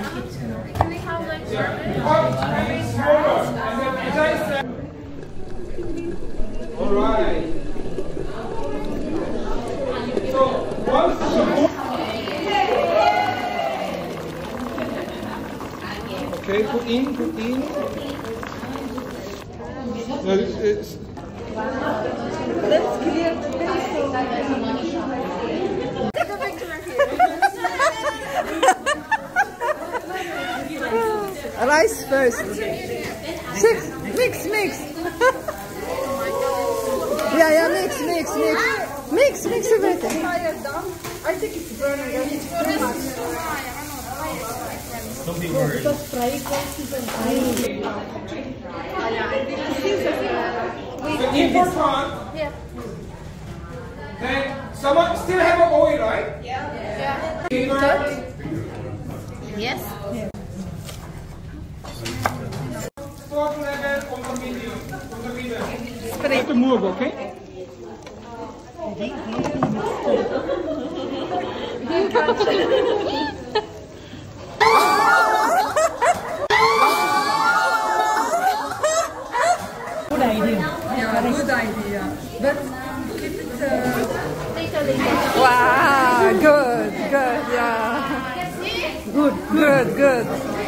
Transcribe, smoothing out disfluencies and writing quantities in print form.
Can we have like Alright. So, once okay, put in. No, it's Let's clear the place. take a picture here? Rice first. Mix. Yeah, mix everything. I think it's burning. It's too much. don't be worried. Because fry classes and Import one. Yeah. Then someone still have an oil, right? Yeah. Yes. Salt level on the medium. Try to move, okay? good idea. Yeah, good idea. But keep it. Wow, good, yeah. Good.